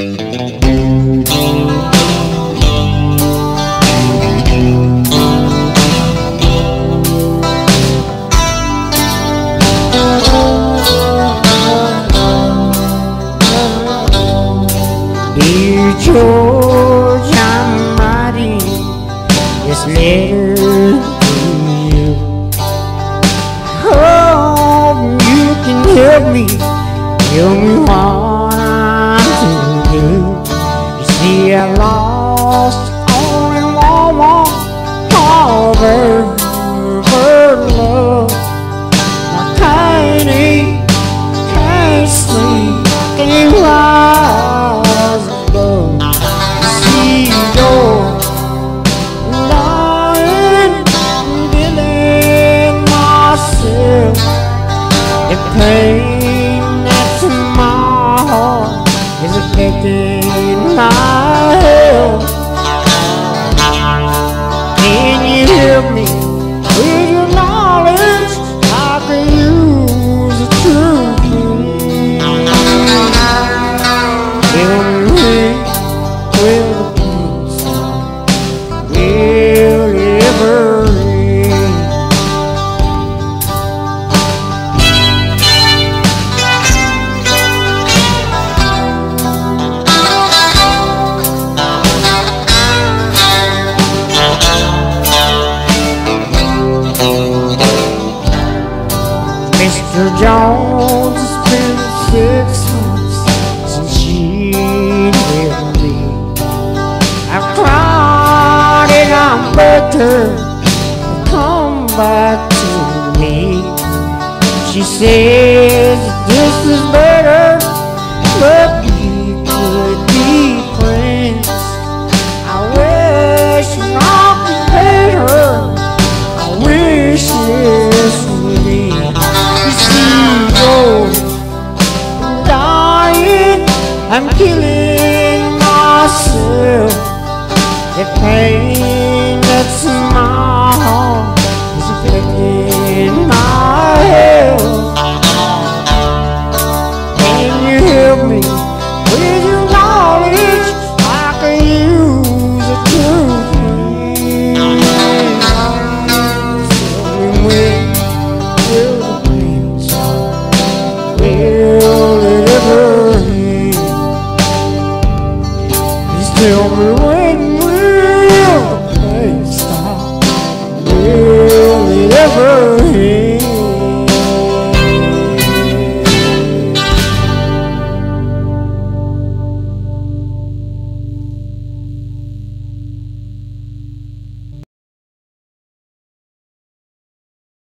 Dear George, I'm writing this letter to you. Hope you can help me what I'm to do. You see, I lost only one more love. I can't eat, can't sleep, can't rise above. See, you're lying, killing myself. The pain that's in my heart is affecting my health. Can you help me with your knowledge? I could use the truth. Tell me, will the pain stop? Will it ever end? Mr. Jones, it's been 6 months since she'd with me. I've cried and I begged her to come back to me. She says this is better, but we could be friends. I wish I could pay her. I wish this would be. I'm killing myself. The pain that's in my heart is affecting my health. Can you help me with your knowledge? I can use a truth. Tell me, when will the pain stop? Will it ever end? Tell me when.